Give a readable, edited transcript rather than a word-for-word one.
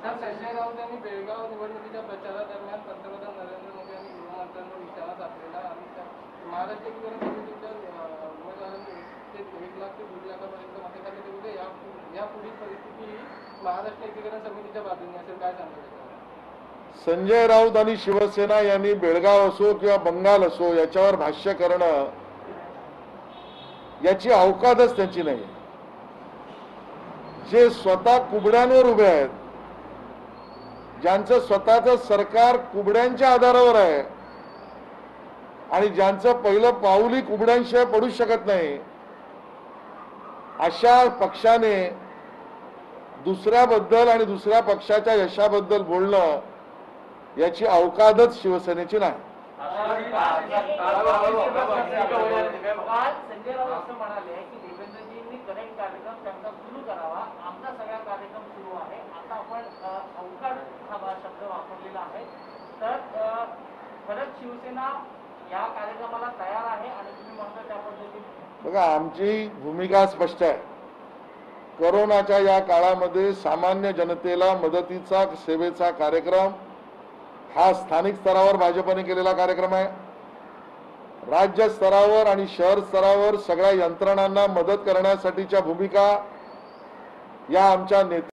संजय राऊत यांनी बेळगाव निवडणुकीच्या प्रचारादरम्यान पंतप्रधान नरेंद्र मोदी यांनी गृहमंत्र्यांना निशाणा साधलेला आणि महाराष्ट्र एकीकरण समितीच्या उमेदवारांनी ते 1 लाख ते 1.5 लाखापर्यंत मते दिले. या पुढील परिस्थिती महाराष्ट्र एकीकरण समितीच्या बाजूने असेल, काय सांगतो? संजय राऊत आणि शिवसेना यांनी बेळगाव असो किंवा बंगाल असो याच्यावर भाष्य करणं याची अवकाशच त्यांची नाही. जे स्वतः कुबड्यांवर उभे आहेत, ज्यांचं स्वतःचं सरकार कुबड्यांच्या आधारावर आहे आणि ज्यांचं पहिलं पाऊलही कुबड्यांशिवाय पडू शकत नाही, अशा पक्षाने दुसऱ्याबद्दल आणि दुसऱ्या पक्षाच्या यशाबद्दल बोलणं याची अवकाशच शिवसेनेची नाही. शिवसेना या कार्यक्रमाला तयार आहे आणि तुम्ही म्हणता त्या पद्धतीने बघा, आमची भूमिका स्पष्ट आहे. कोरोनाच्या या काळामध्ये सामान्य जनतेला मदतीचा सेवेचा कार्यक्रम हा स्थानिक स्तरावर भाजपने केलेला कार्यक्रम आहे. राज्य स्तरावर आणि शहर स्तरावर सगळ्या यंत्रणांना मदत करण्यासाठीच्या भूमिका या आमच्या